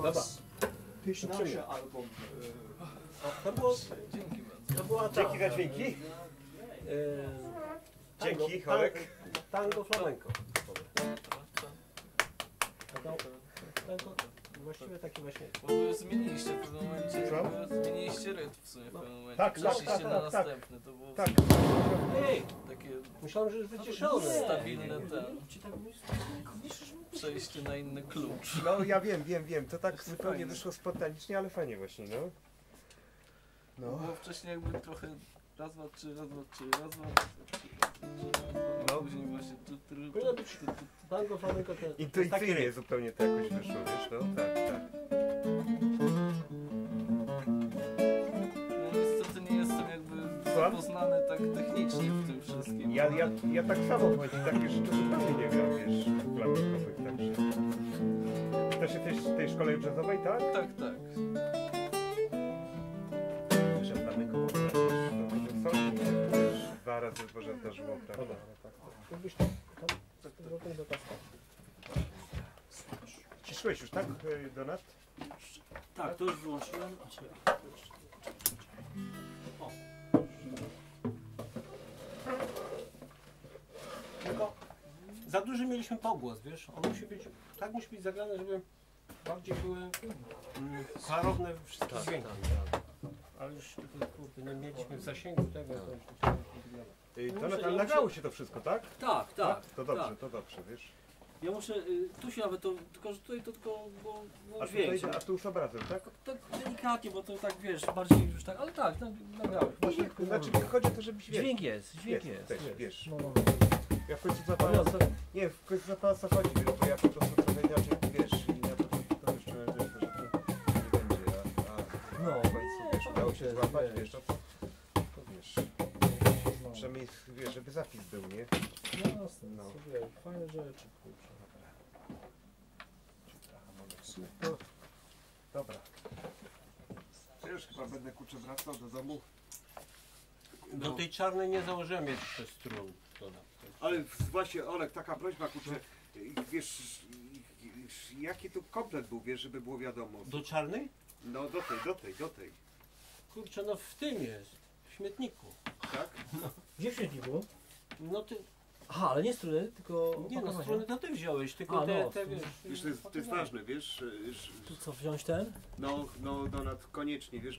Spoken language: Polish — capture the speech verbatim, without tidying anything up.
Was Pieśń nasze album. To było, Dzięki bardzo. to była ta, Dzięki za dźwięki. e, Dzięki, tango, Holek. Tango, tango flamenco. Tango, tango, właściwie taki właśnie. Bo wy zmieniliście w pewnym momencie, Co? jakby zmieniliście rytm w sumie w pewnym momencie. Tak, tak, Przeszliście tak, na tak, tak. następny, to było Tak. Ej, takie myślałem, że jest wyciszony. stabilne ten, przejście na inny klucz. No ja wiem, wiem, wiem. To tak Właśnie zupełnie fajnie. wyszło spontanicznie, ale fajnie właśnie, no. No. No. Było wcześniej jakby trochę raz, dwa, trzy, raz, dwa, trzy, raz, dwa, trzy, raz, dwa, trzy, raz, dwa, No. później właśnie tu, tu, tu, Powinno być tu, tu, tu. tango flamenco to, to jest taki Intuicyjnie rytm. zupełnie to jakoś wyszło, wiesz, no tak, tak. No niestety nie jestem jakby Słucham? zapoznany tak technicznie w tym wszystkim. Ja, ja, ja tak samo, choć takie rzeczy zupełnie nie gram, wiesz, flamenkowych, także. To się też w tej szkole jazzowej, tak? Tak, tak. Że flamenko było, wiesz, no to są, wiesz, dwa razy Bożenta żyło, prawda? Jakbyś tam, tam, tam, tam do taska. Ciszyłeś już, tak, Donat? Tak, to już wyłączyłem. O. Tylko za duży mieliśmy pogłos, wiesz? On musi być, tak musi być zagrany, żeby bardziej były mm, klarowne wszystkie dźwięki. Ale już tutaj, kurde, nie mieliśmy w zasięgu tego, to już musiałem Ej, Donat, ale nagrało się to wszystko, tak? Tak, tak. To dobrze, tak. to dobrze, wiesz. Ja muszę, y, tu się nawet to, tylko że tutaj to tylko było, było A tutaj, dźwięk. a tu z obrazem, tak? Tak delikatnie, bo to tak wiesz, bardziej już tak, ale tak, tak nagrałeś. Właśnie, znaczy chodzi o to, żebyś wiesz. Dźwięk jest, dźwięk jest. Też, wiesz. No, no. Ja w końcu zapałem, nie, w końcu zapałem co chodzi, wiesz, bo ja po prostu trochę inaczej, wiesz, i ja to, to, to już czułem, że, że to nie będzie, a, a No. w końcu, wiesz, udało się wiesz, złapać, wiesz. wiesz, to, to wiesz, przynajmniej, wiesz, żeby zapis był, nie? No, jasne, No. sobie, fajne rzeczy, kurczę. Super. Dobra. Ja już chyba będę, kurczę, wracał do domu. Do tej czarnej nie założyłem jeszcze strun. Ale właśnie, Olek, taka prośba, kurczę, wiesz, jaki tu komplet był, wiesz, żeby było wiadomo. Do czarnej? No do tej, do tej, do tej, Kurczę, no w tym jest, w śmietniku. tak? Gdzie w śmietniku? No ty, Aha, ale nie struny, tylko nie no, opakowania. struny to ty wziąłeś, tylko A, te, no, te struny. wiesz... Wiesz, to jest, to jest ważne, wiesz, że- Tu co, wziąć ten? no, no, Donat, koniecznie, wiesz,